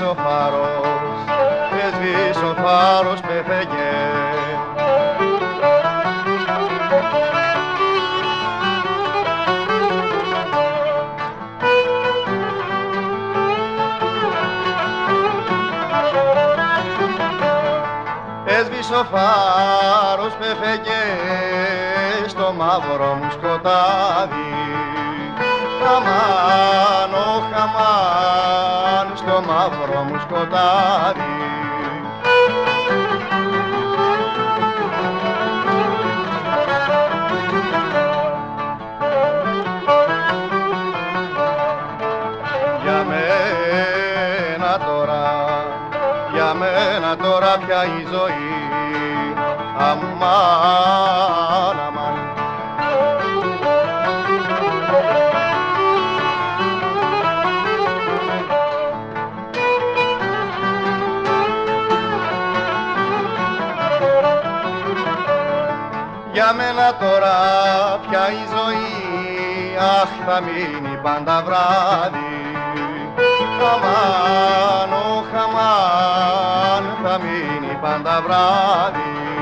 ο φάρος, έσβησε ο φάρος, πέφεγε. Έσβησε ο φάρος, πέφεγε στο μαύρο μου σκοτάδι. Χαμάν, ο χαμάν, στο μαύρο μου σκοτάδι. Για μένα τώρα πια η ζωή, αμάν, αμάν. Για μένα τώρα πια η ζωή, αχ, θα μείνει πάντα βράδυ. Χαμάν, ο χαμάν, θα μείνει πάντα βράδυ.